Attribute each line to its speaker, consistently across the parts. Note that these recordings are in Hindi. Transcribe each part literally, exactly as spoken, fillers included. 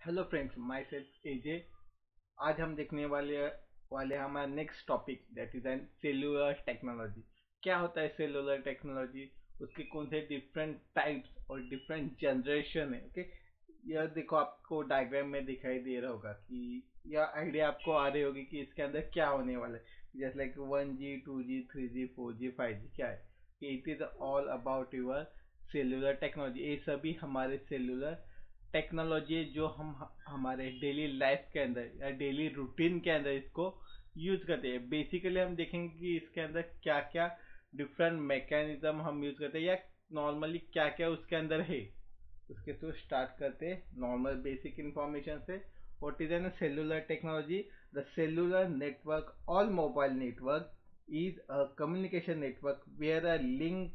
Speaker 1: Hello friends, myself AJ. आज हम देखने वाले वाले हैं हमारा next topic, that is an cellular technology. क्या होता है सेलुलर टेक्नोलॉजी, उसके कौन से डिफरेंट टाइप्स और डिफरेंट जनरेशन है। ओके, यह देखो, आपको डायग्राम में दिखाई दे रहा होगा कि यह आइडिया आपको आ रही होगी कि इसके अंदर क्या होने वाला है। जैसे like one G two G three G four G five G क्या है कि it is all about your cellular technology. ये सभी हमारे सेलुलर टेक्नोलॉजी जो हम हमारे डेली लाइफ के अंदर या डेली रूटीन के अंदर इसको यूज करते हैं। बेसिकली हम देखेंगे कि इसके अंदर क्या क्या डिफरेंट मैकेनिज्म हम यूज करते हैं या नॉर्मली क्या क्या उसके अंदर है। उसके थ्रू स्टार्ट करते हैं नॉर्मल बेसिक इंफॉर्मेशन से। What is an cellular technology? The cellular network all mobile network is a communication network where a link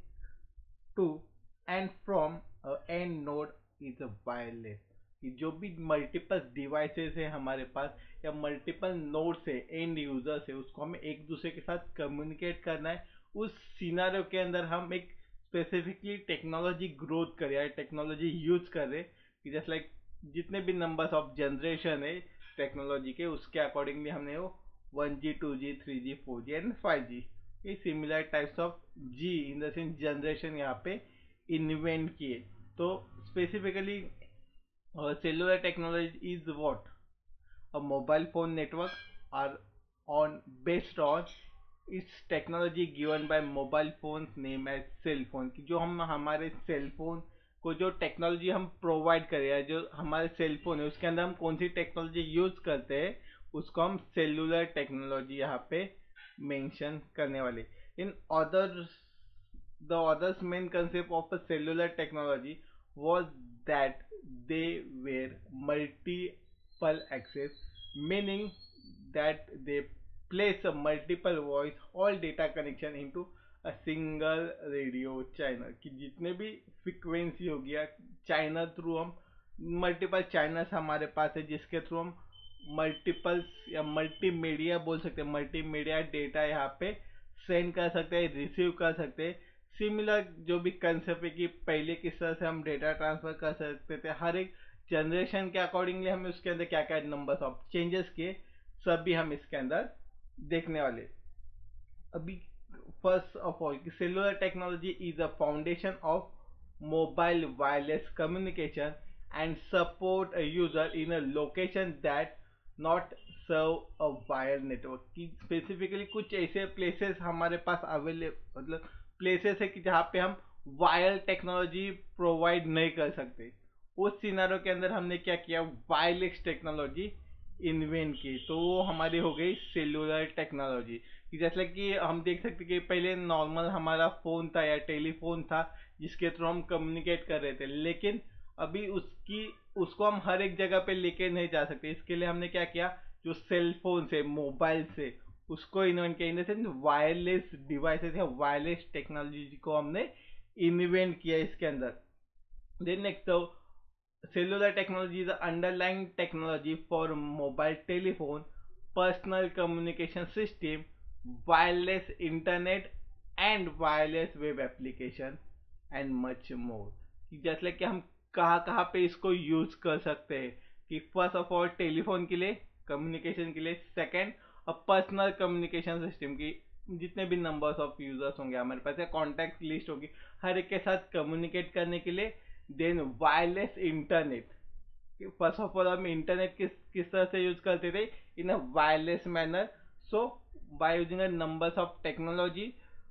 Speaker 1: to and from a end node is a wireless। कि जो भी मल्टीपल डिवाइसेस है हमारे पास या मल्टीपल नोड्स है, एंड यूजर्स है, उसको हमें एक दूसरे के साथ कम्युनिकेट करना है। उस सिनारियो के अंदर हम एक स्पेसिफिकली टेक्नोलॉजी ग्रोथ कर रहे हैं, टेक्नोलॉजी यूज कर रहे हैं कि जस्ट लाइक जितने भी नंबर्स ऑफ जनरेशन है टेक्नोलॉजी के, उसके अकॉर्डिंगली हमने वो one G two G three G four G and five G ये similar types of G in the sense generation यहाँ पे इन्वेंट किए। तो specifically cellular technology is what? A mobile phone network are on based on its technology given by mobile phones name as cell phone। कि जो हम हमारे सेल फोन को जो टेक्नोलॉजी हम प्रोवाइड करें या जो हमारे सेल फोन है उसके अंदर हम कौन सी टेक्नोलॉजी यूज करते हैं, उसको हम सेलुलर टेक्नोलॉजी यहाँ पे मेंशन करने वाले। In other the other's main concept of a cellular technology was that they were multiple access, meaning that they place a multiple voice all data connection into a single radio channel। कि जितने भी फ्रिक्वेंसी हो गया चाइना थ्रू हम मल्टीपल चैनल्स हमारे पास है जिसके थ्रू हम मल्टीपल्स या मल्टीमीडिया बोल सकते हैं, मल्टीमीडिया डेटा यहाँ पे सेंड कर सकते हैं, रिसीव कर सकते हैं। सिमिलर जो भी कंसेप्ट है कि पहले किस तरह से हम डेटा ट्रांसफर कर सकते थे, हर एक जनरेशन के अकॉर्डिंगली हमें उसके अंदर क्या क्या नंबर्स ऑफ चेंजेस किए, सब भी हम इसके अंदर देखने वाले। अभी first of all cellular technology is a foundation of mobile wireless communication and support a user in a location that not serve a wire network. की स्पेसिफिकली कुछ ऐसे प्लेसेस हमारे पास अवेलेबल, मतलब प्लेसेस है कि जहाँ पे हम वायर टेक्नोलॉजी प्रोवाइड नहीं कर सकते। उस सिनारो के अंदर हमने क्या किया, वायरलेस टेक्नोलॉजी इन्वेंट की, तो वो हमारी हो गई सेलुलर टेक्नोलॉजी। कि जैसे कि हम देख सकते कि पहले नॉर्मल हमारा फ़ोन था या टेलीफोन था जिसके थ्रू हम कम्युनिकेट कर रहे थे, लेकिन अभी उसकी उसको हम हर एक जगह पे लेके नहीं जा सकते। इसके लिए हमने क्या किया, जो सेल फोन से मोबाइल से उसको इन्वेंट किया, इन सेंस वायरलेस डिवाइसेस या वायरलेस टेक्नोलॉजी को हमने इन्वेंट किया इसके अंदर। Then next, cellular technology is the underlying technology for mobile telephone, personal communication system, wireless internet and wireless web application and much more। जैसे कि हम कहाँ कहाँ पे इसको यूज कर सकते हैं कि फर्स्ट ऑफ ऑल टेलीफोन के लिए, कम्युनिकेशन के लिए। Second, a personal communication system की जितने भी नंबर्स ऑफ यूजर्स होंगे हमारे पास या कॉन्टैक्ट लिस्ट होगी हर एक के साथ कम्युनिकेट करने के लिए। Then wireless internet, first of all हम इंटरनेट किस किस तरह से यूज करते थे, in a wireless manner. So by using a numbers of technology,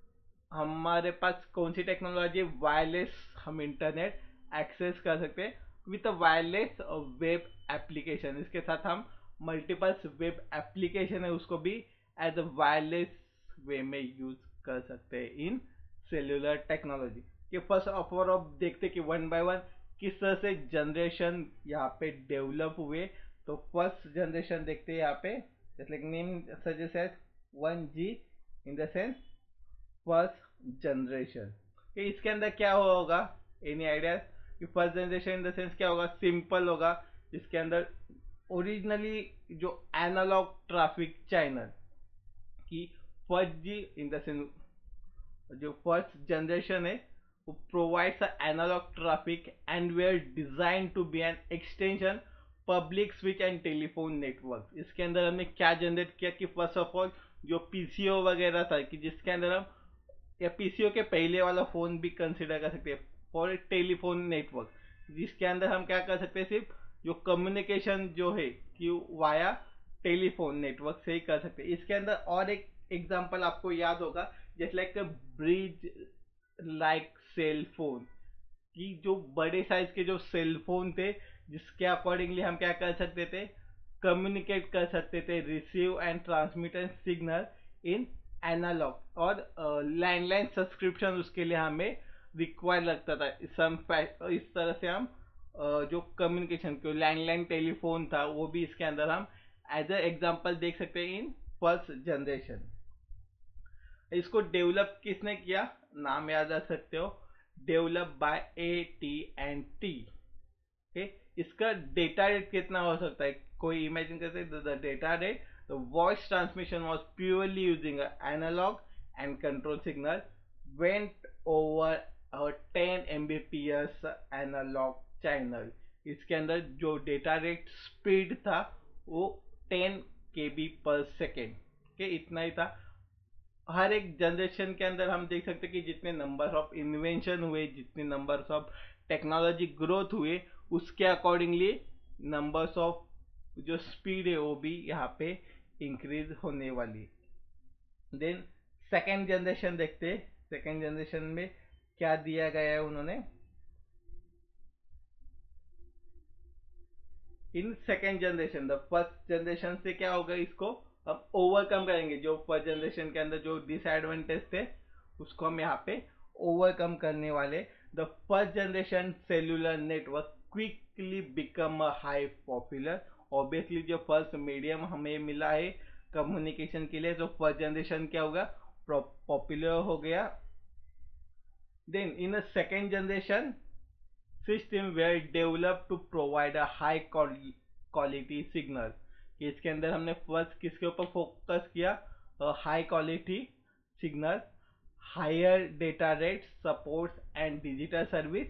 Speaker 1: हमारे पास कौन सी टेक्नोलॉजी, वायरलेस हम इंटरनेट एक्सेस कर सकते हैं with a wireless web application. इसके साथ हम मल्टीपल्स वेब एप्लीकेशन है उसको भी एज अ वायरलेस वे में यूज कर सकते हैं इन सेल्यूलर टेक्नोलॉजी। कि फर्स्ट ऑफ ऑल अब देखते कि वन बाय वन किस तरह से जनरेशन यहाँ पे डेवलप हुए। तो फर्स्ट जनरेशन देखते हैं यहाँ पे, जैसे नेम सजेस्ट है one G, in the sense first generation. कि इसके अंदर क्या होगा, एनी आइडिया? कि first generation in the sense क्या होगा, सिंपल होगा। इसके अंदर ओरिजिनली जो एनालॉग ट्रैफिक चैनल की first G in the sense, जो फर्स्ट जनरेशन है वो provides analog traffic and they are design to be an extension public switch and telephone network. इसके अंदर हमने क्या जनरेट किया कि फर्स्ट ऑफ ऑल जो पीसीओ वगैरह था कि जिसके अंदर हम, या पीसीओ के पहले वाला फ़ोन भी कंसिडर कर सकते हैं फॉर टेलीफोन नेटवर्क, जिसके अंदर हम क्या कर सकते हैं, सिर्फ जो कम्युनिकेशन जो है कि वाया टेलीफोन नेटवर्क से ही कर सकते हैं। इसके अंदर और एक एग्जांपल आपको याद होगा, जैसे like bridge like cell phone, कि जो बड़े साइज के जो सेल फोन थे जिसके अकॉर्डिंगली हम क्या कर सकते थे, कम्युनिकेट कर सकते थे, receive and transmit signal in analog, और लैंडलाइन सब्सक्रिप्शन उसके लिए हमें रिक्वायर लगता था। इस हम इस तरह से हम अ, जो कम्युनिकेशन को लैंडलाइन टेलीफोन था वो भी इसके अंदर हम एज ए एग्जांपल देख सकते हैं इन फर्स्ट जनरेशन। इसको डेवलप किसने किया, नाम याद रख सकते हो, develop by A T and T. इसका डेटा रेट कितना हो सकता है, कोई इमेजिन करते हैं the data rate, the voice transmission was purely using analog and control signal went over और टेन एमबीपीएस एनालॉग चैनल। इसके अंदर जो डेटा रेट स्पीड था वो टेन केबी पर सेकेंड के इतना ही था। हर एक जनरेशन के अंदर हम देख सकते हैं कि जितने नंबर ऑफ इन्वेंशन हुए, जितने नंबर्स ऑफ टेक्नोलॉजी ग्रोथ हुए, उसके अकॉर्डिंगली नंबर्स ऑफ जो स्पीड है वो भी यहाँ पे इंक्रीज होने वाली। देन सेकेंड जनरेशन देखते हैं, सेकेंड जनरेशन में क्या दिया गया है उन्होंने। In second generation, the first generation से क्या होगा, इसको हम ओवरकम करेंगे। जो फर्स्ट जनरेशन के अंदर जो डिसएडवांटेज थे उसको हम यहाँ पे ओवरकम करने वाले। The first generation cellular network quickly become a high popular. Obviously जो फर्स्ट मीडियम हमें मिला है कम्युनिकेशन के लिए, तो फर्स्ट जनरेशन क्या होगा, पॉपुलर हो गया। Then in a second generation system where develop to provide a high quality signal, कि इसके अंदर हमने फर्स्ट किसके ऊपर फोकस किया, high quality signal, higher data rate supports and digital service,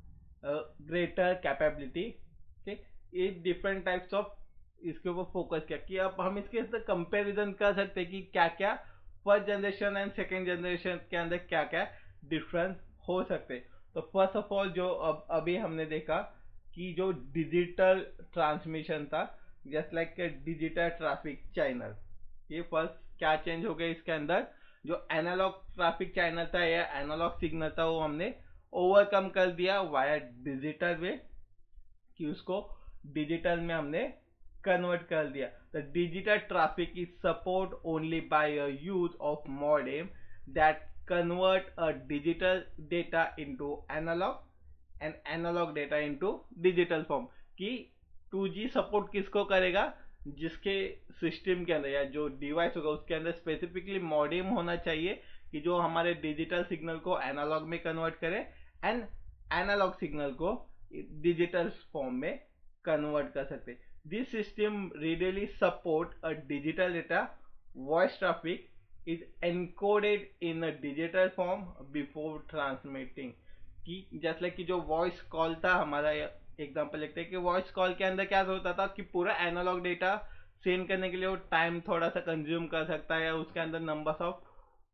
Speaker 1: greater capability. ठीक, ये डिफरेंट टाइप्स ऑफ इसके ऊपर फोकस किया कि अब हम इसके अंदर कंपैरिजन कर सकते हैं कि क्या क्या first generation and second generation के अंदर क्या क्या डिफरेंस हो सकते हैं। तो फर्स्ट ऑफ ऑल जो अब अभी हमने देखा कि जो डिजिटल ट्रांसमिशन था, just like digital traffic channel, ये फर्स्ट क्या चेंज हो गया इसके अंदर, जो एनालॉग ट्रैफिक चैनल था या एनालॉग सिग्नल था वो हमने ओवरकम कर दिया वाया डिजिटल वे, कि उसको डिजिटल में हमने कन्वर्ट कर दिया। The digital traffic is support only by a use of modem that convert a digital data into analog and analog data into digital form, कि टू जी सपोर्ट किसको करेगा, जिसके सिस्टम के अंदर या जो डिवाइस होगा उसके अंदर स्पेसिफिकली मॉडेम होना चाहिए कि जो हमारे डिजिटल सिग्नल को एनालॉग में कन्वर्ट करे एंड एनालॉग सिग्नल को डिजिटल फॉर्म में कन्वर्ट कर सकते। This system readily support a digital data voice traffic is encoded in a digital form before transmitting, कि जैसे कि जो वॉइस कॉल था हमारा एग्जांपल लेते हैं कि वॉइस कॉल के अंदर क्या होता था कि पूरा एनालॉग डेटा सेंड करने के लिए वो टाइम थोड़ा सा कंज्यूम कर सकता है या उसके अंदर नंबर्स ऑफ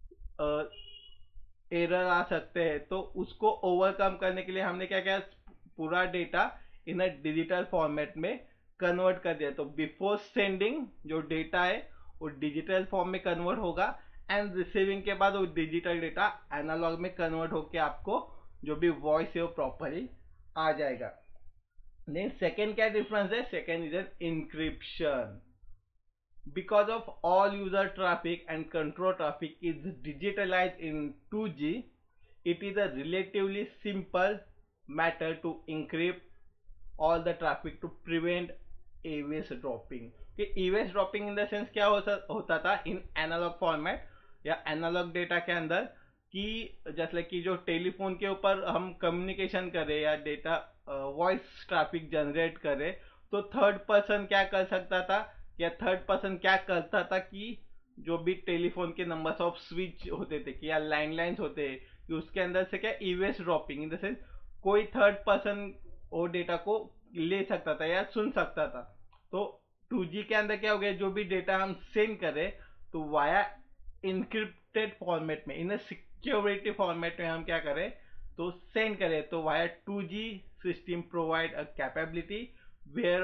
Speaker 1: एरर आ सकते हैं। तो उसको ओवरकम करने के लिए हमने क्या किया, पूरा data in a digital format में कन्वर्ट कर दिया। तो बिफोर सेंडिंग जो डेटा है वो डिजिटल फॉर्म में कन्वर्ट होगा एंड रिसीविंग के बाद वो डिजिटल डेटा एनालॉग में कन्वर्ट होकर आपको जो भी वॉइस है वो प्रॉपरली आ जाएगा। देन सेकेंड क्या डिफरेंस है, second is an encryption. Because of all user traffic and control traffic is digitalized in two G, it is a relatively simple matter to encrypt all the traffic to prevent eavesdropping. कि eavesdropping in the sense क्या होता होता था इन एनालॉग फॉर्मेट या एनालॉग डेटा के अंदर, कि जैसे कि जो टेलीफोन के ऊपर हम कम्युनिकेशन करें या डेटा वॉइस ट्रैफिक जनरेट करें, तो थर्ड पर्सन क्या कर सकता था या थर्ड पर्सन क्या करता था कि जो भी टेलीफोन के नंबर्स ऑफ स्विच होते थे कि या लैंडलाइंस होते कि उसके अंदर से क्या eavesdropping in the sense कोई थर्ड पर्सन वो डेटा को ले सकता था या सुन सकता था। तो टू जी के अंदर क्या हो गया, जो भी डेटा हम सेंड करें तो वाया इनक्रिप्टेड फॉर्मेट में, इन सिक्योरिटी फॉर्मेट में हम क्या करें तो सेंड करें, तो via two G system provide a capability where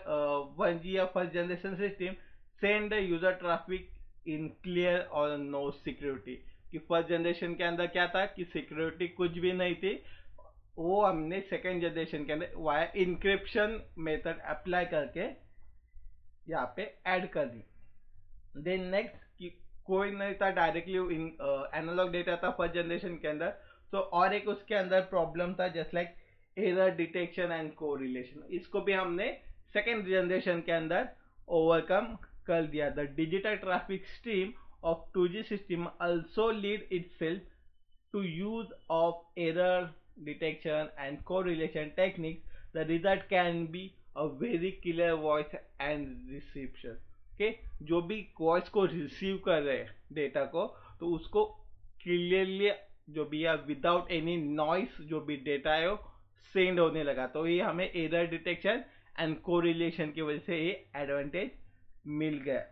Speaker 1: one G या first generation system send user traffic in clear और नो सिक्योरिटी। कि फर्स्ट जनरेशन के अंदर क्या था कि सिक्योरिटी कुछ भी नहीं थी, वो हमने सेकेंड जनरेशन के अंदर वाया इंक्रिप्शन मेथड अप्लाई करके यहाँ पे ऐड कर दी। देन नेक्स्ट कि कोई नहीं था डायरेक्टली एनालॉग डेटा था फर्स्ट जनरेशन के अंदर, तो और एक उसके अंदर प्रॉब्लम था just like error detection and correlation. इसको भी हमने सेकेंड जनरेशन के अंदर ओवरकम कर दिया। The digital traffic stream of two G system also lead itself to use of error detection and correlation techniques. The result can be a very clear voice and reception. okay? जो भी वॉइस को रिसीव कर रहे हैं डेटा को, तो उसको क्लियरली जो भी है विदाउट एनी नॉइस जो भी डेटा है वो सेंड होने लगा। तो ये हमें एरर डिटेक्शन एंड कोरिलेशन की वजह से ये एडवांटेज मिल गया।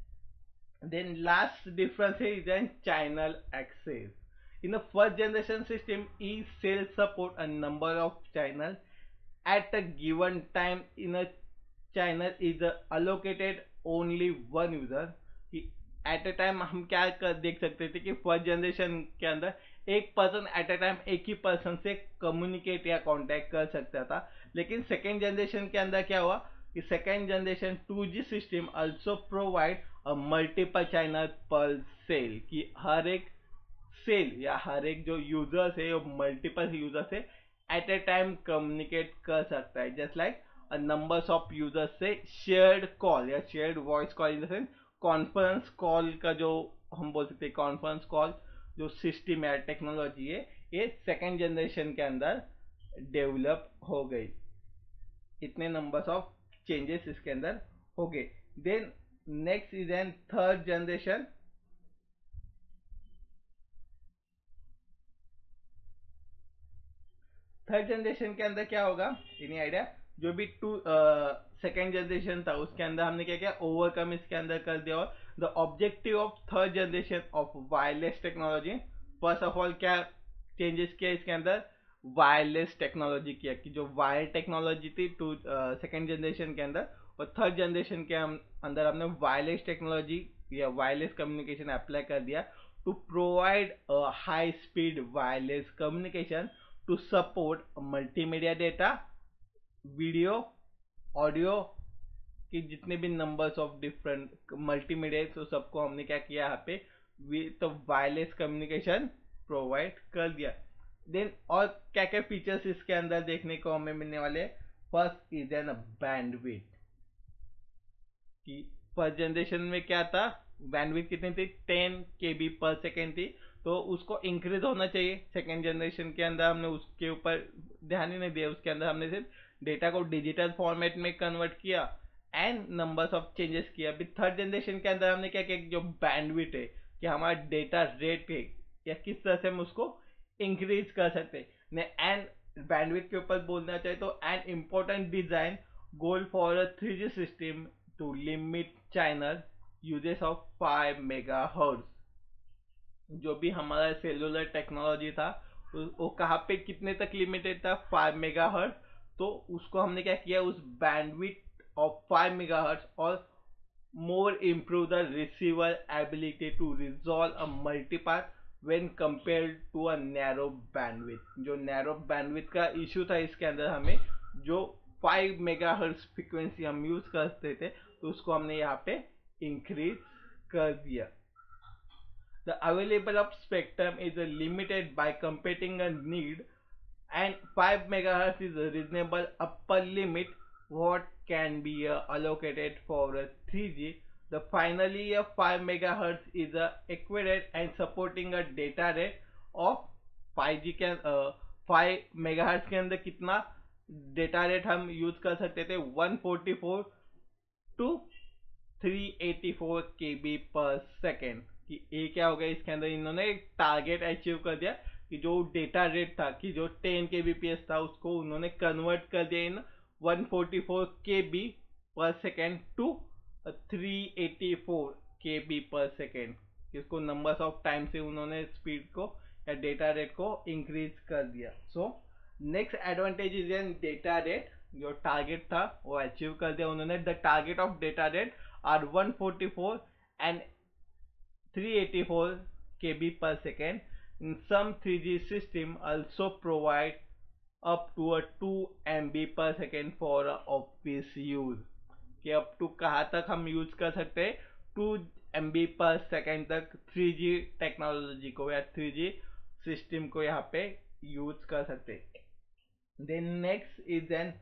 Speaker 1: Then last difference is in channel access. In the first generation system, each cell support a number of channels at a given time. In a channel is allocated only one user. At a time हम क्या कर देख सकते थे कि फर्स्ट जनरेशन के अंदर एक पर्सन एट अ टाइम एक ही पर्सन से कम्युनिकेट या कांटेक्ट कर सकता था। लेकिन सेकेंड जनरेशन के अंदर क्या हुआ कि second generation two G system also provide a multiple channel per cell, कि हर एक सेल या हर एक जो यूजर्स है वो मल्टीपल यूजर से एट ए टाइम कम्युनिकेट कर सकता है। Just like numbers of users से शेयर्ड कॉल या shared voice call in the sense conference call का जो हम बोल सकते हैं कॉन्फ्रेंस कॉल जो सिस्टम है टेक्नोलॉजी है, ये सेकेंड जनरेशन के अंदर डेवलप हो गई। इतने नंबर्स ऑफ चेंजेस इसके अंदर हो गए। Then next is an third generation. Third generation के अंदर क्या होगा, एनी आइडिया? जो भी टू सेकेंड जनरेशन था उसके अंदर हमने क्या किया, ओवरकम इसके अंदर कर दिया। और the objective of third generation of wireless technology, first of all क्या चेंजेस किया इसके अंदर, वायरलेस टेक्नोलॉजी किया, कि जो वायर टेक्नोलॉजी थी टू सेकेंड जनरेशन के अंदर और थर्ड जनरेशन के हम, अंदर हमने वायरलेस टेक्नोलॉजी या वायरलेस कम्युनिकेशन अप्लाई कर दिया to provide high speed wireless communication to support multimedia data, video, audio की जितने भी नंबर्स ऑफ डिफरेंट मल्टीमीडिया, तो सबको हमने क्या किया यहाँ पे तो वायरलेस कम्युनिकेशन प्रोवाइड कर दिया। देन और क्या क्या फीचर्स इसके अंदर देखने को हमें मिलने वाले, फर्स्ट इज एन बैंडविड्थ, कि फर्स्ट जनरेशन में क्या था, बैंडविड्थ कितनी थी, टेन के बी पर सेकेंड थी, तो उसको इंक्रीज होना चाहिए। सेकेंड जनरेशन के अंदर हमने उसके ऊपर ध्यान ही नहीं दिया, उसके अंदर हमने सिर्फ डेटा को डिजिटल फॉर्मेट में कन्वर्ट किया एंड नंबर्स ऑफ चेंजेस किया। अभी थर्ड जनरेशन के अंदर हमने क्या किया, जो बैंडविड्थ है कि हमारा डेटा रेट है या किस तरह से हम उसको इंक्रीज कर सकते हैं। एंड बैंडविड्थ के ऊपर बोलना चाहिए तो an important design goal for a three G system to limit channel uses of five mega hertz. जो भी हमारा सेलुलर टेक्नोलॉजी था वो कहाँ पे कितने तक लिमिटेड था, फाइव मेगा हर्ट्ज। तो उसको हमने क्या किया, उस bandwidth of five mega hertz और more improve the receiver ability to resolve a multipath when compared to a narrow bandwidth. जो नैरो बैंडविड्थ का इशू था इसके अंदर, हमें जो फाइव मेगा हर्ट्ज फ्रिक्वेंसी हम यूज करते थे तो उसको हमने यहाँ पे इंक्रीज कर दिया। The available of spectrum is limited by competing a need, and five megahertz is a reasonable upper limit what can be uh, allocated for a three G. The finally a five megahertz is uh, equated and supporting a data rate of five G के uh, फाइव megahertz के अंदर कितना डेटा रेट हम यूज कर सकते थे, one forty four two three eighty four K B per second. कि ये क्या हो गया, इसके अंदर इन्होंने एक टारगेट अचीव कर दिया कि जो डेटा रेट था कि जो टेन के बी पी एस था उसको उन्होंने कन्वर्ट कर दिया in one forty four K B per second to three eighty four K B per second. इसको नंबर्स ऑफ टाइम से उन्होंने स्पीड को या डेटा रेट को इंक्रीज कर दिया। So next advantage is an data rate, जो टारगेट था वो अचीव कर दिया उन्होंने। The target of data rate are one forty four and three eighty four K B per second. In some three G system also provide up to a two M B per second for office use। कि अप टू कहाँ तक हम यूज कर सकते हैं, two M B per second तक थ्री जी टेक्नोलॉजी को या थ्री जी सिस्टम को यहाँ पे यूज कर सकते हैं। Then next is an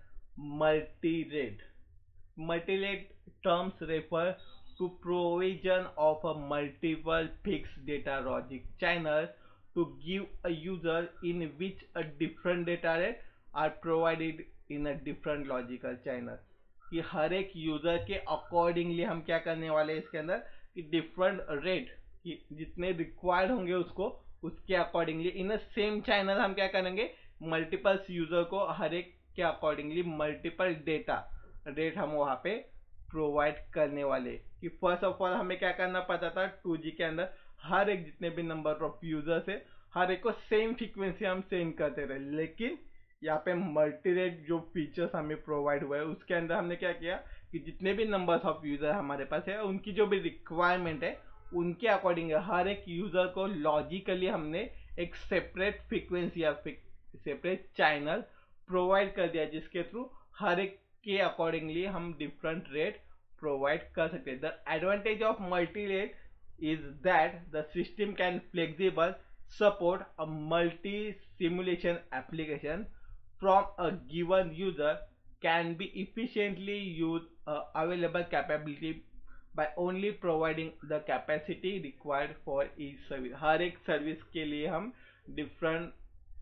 Speaker 1: multi rate. Multi rate terms refer to provision of a multiple fixed data logic channel to give a user in which a different data rate are provided in a different logical channel। कि हर एक यूजर के अकॉर्डिंगली हम क्या करने वाले हैं इसके अंदर कि डिफरेंट रेट कि जितने रिक्वायर्ड होंगे उसको उसके अकॉर्डिंगली इन सेम चैनल हम क्या करेंगे, मल्टीपल्स यूजर को हर एक के अकॉर्डिंगली मल्टीपल डेटा रेट हम वहाँ पे प्रोवाइड करने वाले। कि फर्स्ट ऑफ ऑल हमें क्या करना पड़ता था, टू जी के अंदर हर एक जितने भी नंबर ऑफ यूजर्स है हर एक को सेम फ्रीक्वेंसी हम सेंड करते रहे। लेकिन यहाँ पे मल्टी रेट जो फीचर्स हमें प्रोवाइड हुआ है उसके अंदर हमने क्या किया कि जितने भी नंबर्स ऑफ यूजर हमारे पास है उनकी जो भी रिक्वायरमेंट है उनके अकॉर्डिंग हर एक यूजर को लॉजिकली हमने एक सेपरेट फ्रीक्वेंसी या सेपरेट चैनल प्रोवाइड कर दिया, जिसके थ्रू हर एक के अकॉर्डिंगली हम डिफरेंट रेट प्रोवाइड कर सकते हैं। The advantage of multi rate is that the system can flexible support a multi simulation application from a given user can be efficiently use uh, available capability by only providing the capacity required for each service। हर एक सर्विस के लिए हम डिफरेंट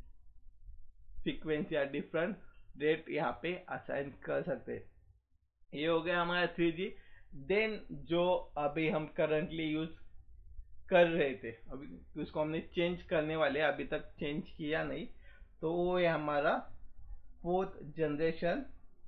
Speaker 1: फ्रीक्वेंसी या डिफरेंट रेट यहाँ पे असाइन कर सकते हैं। ये हो गया हमारा थ्री जी। देन जो अभी हम करंटली यूज कर रहे थे अभी उसको हमने चेंज करने वाले, अभी तक चेंज किया नहीं, तो वो है हमारा फोर्थ जनरेशन।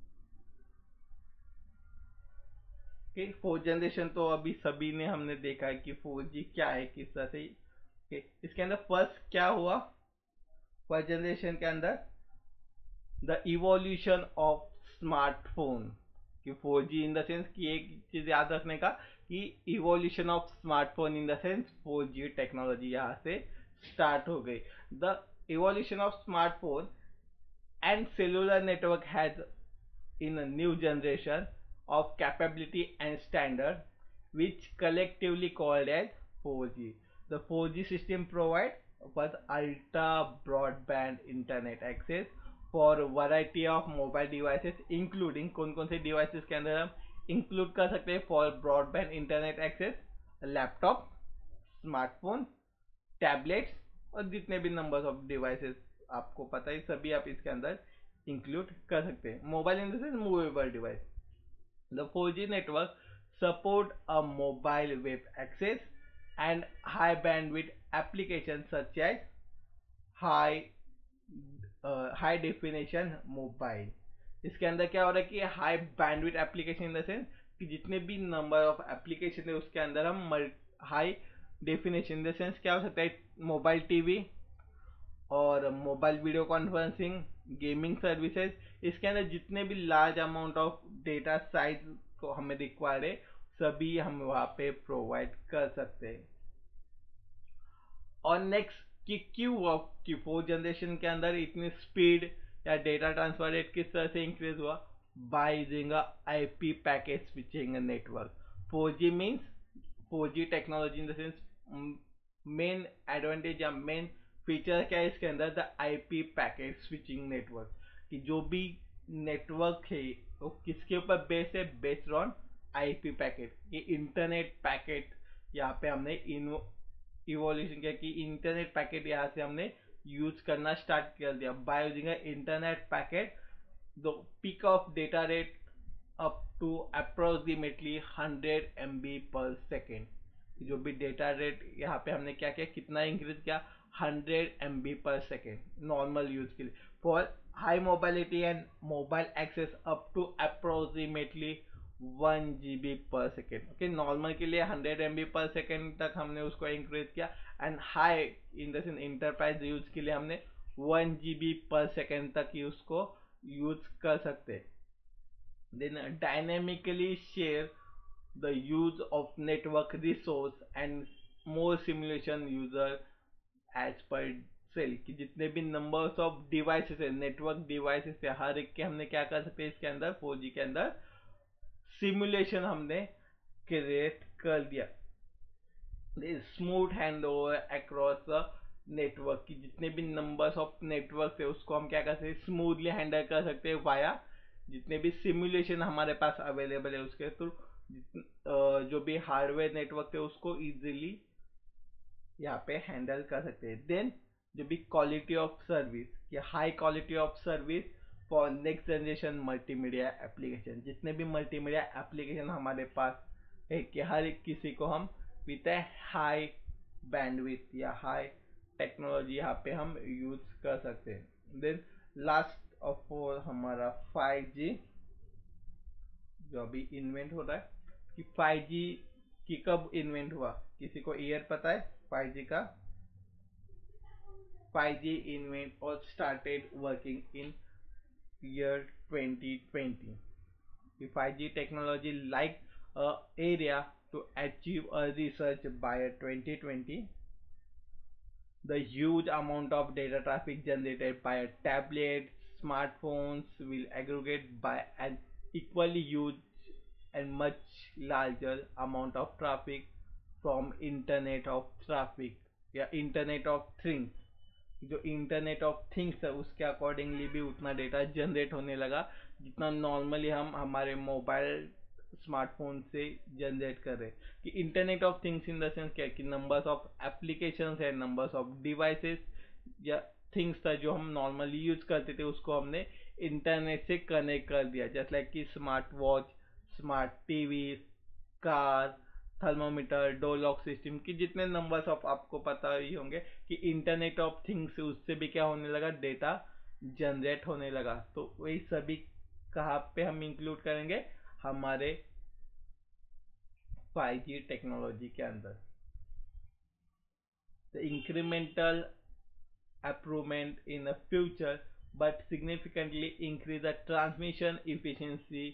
Speaker 1: कि फोर्थ जनरेशन तो अभी सभी ने हमने देखा है कि फोर जी क्या है किस तरह से। okay, इसके अंदर फर्स्ट क्या हुआ, फर्स्ट जनरेशन के अंदर द इवोल्यूशन ऑफ स्मार्टफोन। कि four G in the sense कि एक चीज याद रखने का कि evolution of smartphone in the sense four G technology यहाँ से स्टार्ट हो गई। The evolution of smartphone and cellular network has in a new generation of capability and standard which collectively called as four G। The four G system provide was ultra broadband internet access for a variety of mobile devices including कौन कौन से devices के अंदर हम include कर सकते हैं for broadband internet access, laptop, smartphone, tablets और जितने भी नंबर ऑफ डिवाइसेस आपको पता है सभी आप इसके अंदर इंक्लूड कर सकते हैं। Mobile in the sense movable device. The four G network support a mobile web access and high bandwidth application such as high high definition mobile. इसके अंदर क्या हो रहा है कि high bandwidth application in the sense कि जितने भी नंबर ऑफ एप्लीकेशन है उसके अंदर हम high definition in the sense क्या हो सकता है, मोबाइल टीवी और mobile video conferencing, gaming services, इसके अंदर जितने भी large amount of data size को हमें रिक्वायर्ड है सभी हम वहाँ पे प्रोवाइड कर सकते हैं। और नेक्स्ट कि क्यों हुआ कि फोर्थ जनरेशन के अंदर इतनी स्पीड या डेटा ट्रांसफर रेट किस तरह से इंक्रीज हुआ, by using I P packet switching network. Four G means four G technology in the sense main advantage या मेन फीचर क्या है इसके अंदर, the IP packet switching network. कि जो भी नेटवर्क है वो किसके ऊपर बेस्ड है, बेस्ड ऑन आईपी पैकेट। ये इंटरनेट पैकेट यहाँ पे हमने इवोल्यूशन किया कि इंटरनेट पैकेट यहाँ से हमने यूज करना स्टार्ट कर दिया। By using internet packet the peak of data rate up to approximately hundred M B per second. जो भी डेटा रेट यहाँ पे हमने क्या किया, कितना इंक्रीज किया, hundred M B per second normal use के लिए। For high mobility and mobile access up to approximately one G B per second. Okay, normal के लिए hundred M B per second तक हमने उसको इंक्रीज किया, and high in the enterprise use के लिए हमने one G B per second तक ही उसको यूज कर सकते हैं। Then dynamically share the use of network resource and more simulation user as per cell, कि जितने भी नंबर्स ऑफ डिवाइसेस है, नेटवर्क डिवाइसेस है, हर एक के हमने क्या कर सकते हैं इसके अंदर, फोर जी के अंदर सिमुलेशन हमने क्रिएट कर दिया। Smooth hand over across the network, की जितने भी नंबर्स ऑफ नेटवर्क है उसको हम क्या कर सकते हैं, स्मूथली हैंडल कर सकते हैं वाया जितने भी सिमुलेशन हमारे पास अवेलेबल है उसके थ्रू। जो भी हार्डवेयर नेटवर्क है उसको इजीली यहाँ पे हैंडल कर सकते हैं। देन जो भी क्वालिटी ऑफ सर्विस, या high quality of service for next generation multimedia application, जितने भी मल्टीमीडिया एप्लीकेशन हमारे पास है कि हर एक किसी को हम विथ ए हाई बैंडविथ या हाई टेक्नोलॉजी यहाँ पे हम यूज कर सकते हैं। देन लास्ट ऑफ ऑल हमारा फाइव जी जो अभी इन्वेंट हो रहा है, कि फाइव जी की कब इन्वेंट हुआ, किसी को ईयर पता है फाइव जी का? फाइव जी इन्वेंट और started working in year twenty twenty. The five G technology like a area to achieve a research by twenty twenty. The huge amount of data traffic generated by tablets, smartphones will aggregate by an equally huge and much larger amount of traffic from Internet of Traffic या Internet of Things। जो इंटरनेट ऑफ थिंग्स है उसके अकॉर्डिंगली भी उतना डेटा जनरेट होने लगा जितना नॉर्मली हम हमारे मोबाइल स्मार्टफोन से जनरेट कर रहे हैं। कि internet of things in the sense क्या, कि नंबर्स ऑफ एप्लीकेशंस है, नंबर्स ऑफ डिवाइसेस या थिंग्स था जो हम नॉर्मली यूज करते थे उसको हमने इंटरनेट से कनेक्ट कर दिया। जैसे लाइक कि smart watch, smart TV, car, thermometer, door lock system, की जितने नंबर्स ऑफ आपको पता ही होंगे कि इंटरनेट ऑफ थिंग्स उससे भी क्या होने लगा, डेटा जनरेट होने लगा। तो वही सभी कहाँ पे हम इंक्लूड करेंगे, हमारे फाइव जी टेक्नोलॉजी के अंदर। The incremental improvement in the future but significantly increase the transmission efficiency.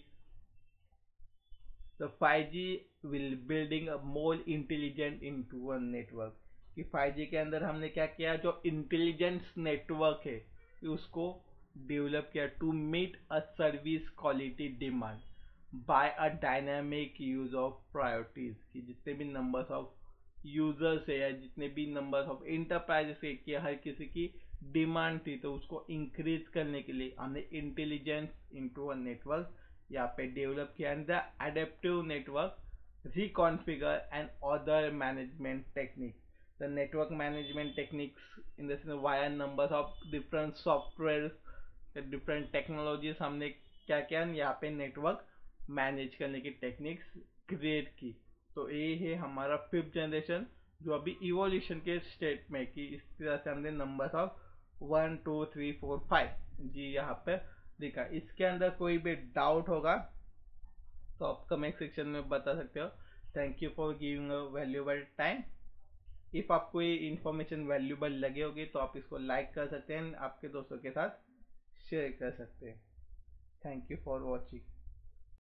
Speaker 1: The five G will building a more intelligent into one network, कि फाइव जी के अंदर हमने क्या किया, जो इंटेलिजेंस नेटवर्क है उसको डेवलप किया to meet a service quality demand by a dynamic use of priorities, कि जितने भी नंबर्स ऑफ यूजर्स है या जितने भी नंबर्स ऑफ इंटरप्राइजेस है कि हर किसी की डिमांड थी, तो उसको इंक्रीज करने के लिए हमने इंटेलिजेंस इनटू अ नेटवर्क यहाँ पे डेवलप किया। And the adaptive network reconfigure and other management techniques. The network management techniques in this via numbers of different softwares, different technologies हमने क्या क्या यहाँ पे नेटवर्क मैनेज करने की टेक्निक्स क्रिएट की। तो ये है हमारा फिफ्थ जनरेशन जो अभी इवोल्यूशन के स्टेट में, कि इस तरह से हमने numbers of one two three four five G यहाँ पे दिखा। इसके अंदर कोई भी डाउट होगा तो आप कमेंट सेक्शन में बता सकते हो। Thank you for giving a valuable time. If आपको ये इन्फॉर्मेशन वैल्यूएबल लगे होगी तो आप इसको लाइक कर सकते हैं, आपके दोस्तों के साथ शेयर कर सकते हैं। Thank you for watching.